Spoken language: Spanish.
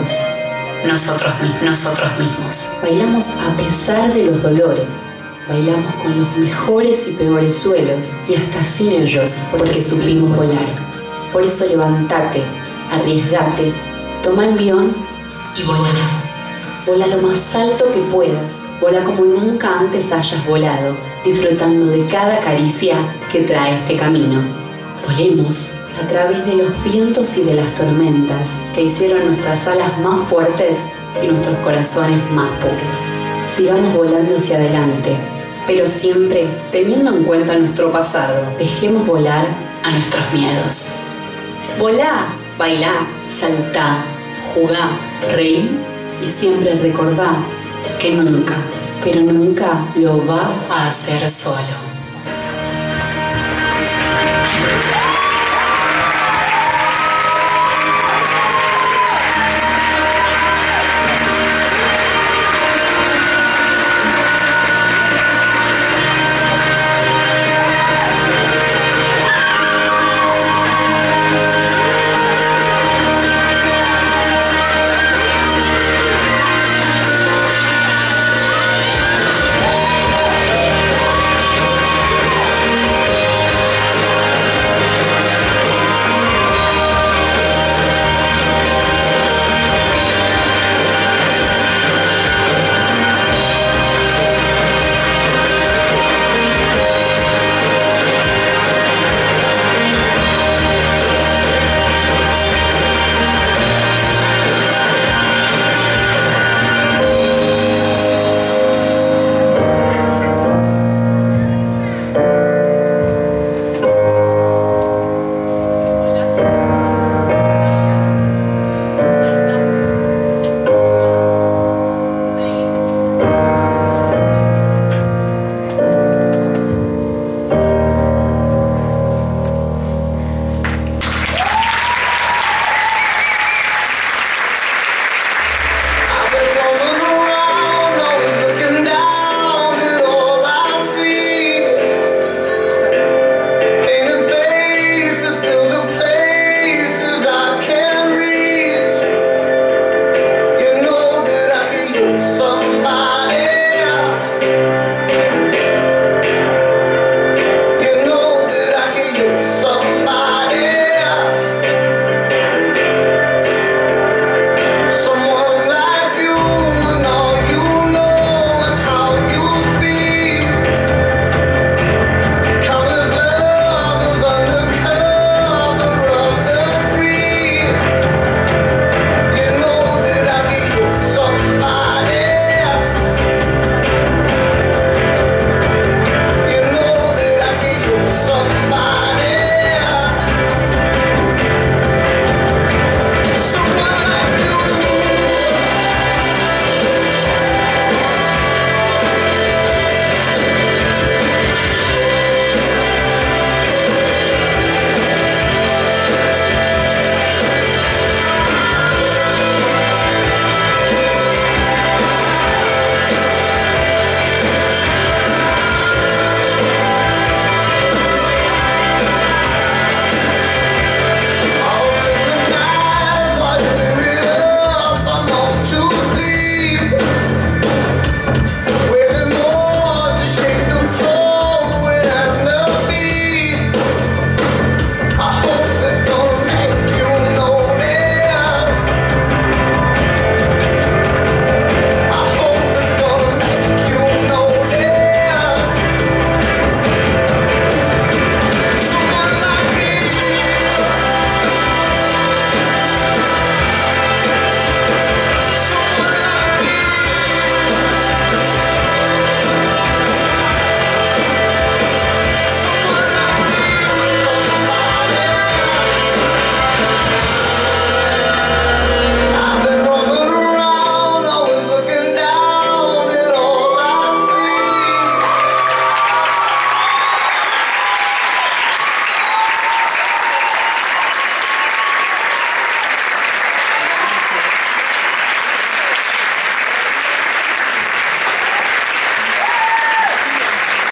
somos nosotros mismos. Bailamos a pesar de los dolores. Bailamos con los mejores y peores suelos y hasta sin ellos, porque supimos volar. Por eso levántate, arriesgate, toma envión Y volaré. Vola lo más alto que puedas, vola como nunca antes hayas volado, disfrutando de cada caricia que trae este camino. Volemos a través de los vientos y de las tormentas que hicieron nuestras alas más fuertes y nuestros corazones más puros. Sigamos volando hacia adelante, pero siempre teniendo en cuenta nuestro pasado. Dejemos volar A nuestros miedos. Volá, bailá, saltá, jugá, reí y siempre recordá que nunca, pero nunca lo vas A hacer solo.